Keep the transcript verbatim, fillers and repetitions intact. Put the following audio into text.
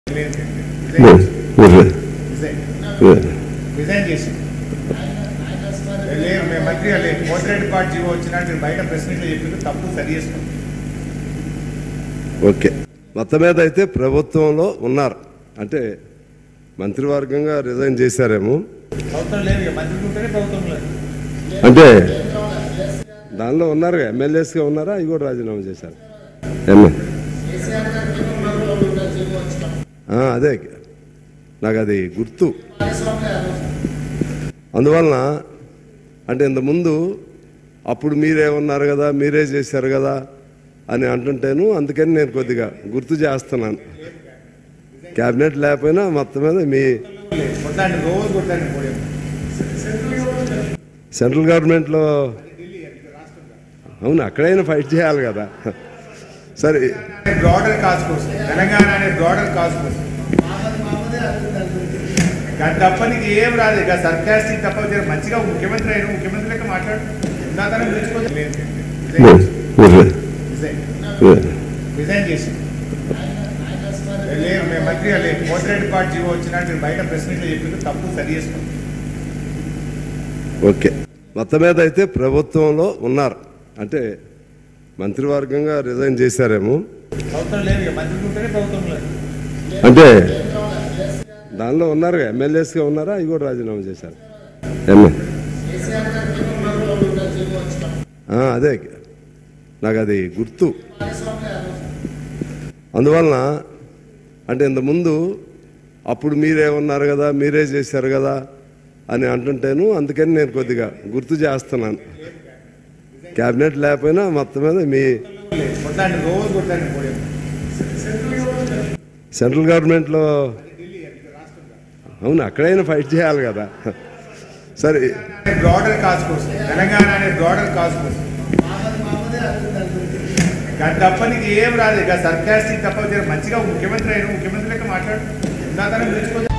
Resign చేసి మంత్రి మోటరేట్ card GO వచ్చినా మీరు బయట ప్రెస్ మీట్లో చెప్పింది తప్పు సరి చేసుకోండి. ఓకే, మొత్తం మీద అయితే ప్రభుత్వంలో ఉన్నారు అంటే మంత్రివర్గంగా రిజైన్ చేశారేమో ప్రభుత్వం లేదు, మంత్రి ఉంటేనే ప్రభుత్వం లేదు అంటే దానిలో ఉన్నారు, ఎమ్మెల్యేస్గా ఉన్నారా, అవి కూడా రాజీనామా చేశారు. అదే నాకు అది గుర్తు. అందువలన అంటే ఇంతకుముందు అప్పుడు మీరే ఉన్నారు కదా, మీరే చేశారు కదా అని అంటుంటేను, అందుకని నేను కొద్దిగా గుర్తు చేస్తున్నాను. క్యాబినెట్ లేకపోయినా మొత్తం మీద మీ సెంట్రల్ గవర్నమెంట్లో అవును అక్కడైనా ఫైట్ చేయాలి కదా. సరే, బ్రాడర్ కాజ్ కోసం తెలంగాణ అనే బ్రాడర్ కాజ్ కోసం తప్ప నీకు ఏం రాదు. ఇక సర్కాస్టిక్ తప్ప మంచిగా ముఖ్యమంత్రి అయిన ముఖ్యమంత్రి లెక్క మాట్లాడు. రిజైన్ చేసి మంత్రి మోటరేట్ కార్డు జీవో వచ్చినా మీరు బయట ప్రెస్ మీట్లో చెప్పింది తప్పు సరి చేసుకోండి. ఓకే, మొత్తం మీద అయితే ప్రభుత్వంలో ఉన్నారు అంటే మంత్రివర్గంగా రిజైన్ చేశారేమో ప్రభుత్వం లేదు, మంత్రి ఉంటేనే ప్రభుత్వం లేదు అంటే దానిలో ఉన్నారు, ఎమ్మెల్యేస్గా ఉన్నారా, అవి కూడా రాజీనామా చేశారు. అదే నాకు అది గుర్తు. అందువలన అంటే ఇంతకుముందు అప్పుడు మీరే ఉన్నారు కదా, మీరే చేశారు కదా అని అంటుంటేను, అందుకని నేను కొద్దిగా గుర్తు చేస్తున్నాను. క్యాబినెట్ లేకపోయినా మొత్తం మీద మీ సెంట్రల్ గవర్నమెంట్లో అవును అక్కడైనా ఫైట్ చేయాలి కదా. సరే, బ్రాడర్ కాజ్ కోసం తెలంగాణ అనే బ్రాడర్ కాజ్ కోసం తప్ప నీకు ఏం రాదు. ఇక సర్కాస్టిక్ తప్ప మంచిగా ముఖ్యమంత్రి అయిన ముఖ్యమంత్రి లెక్క మాట్లాడు.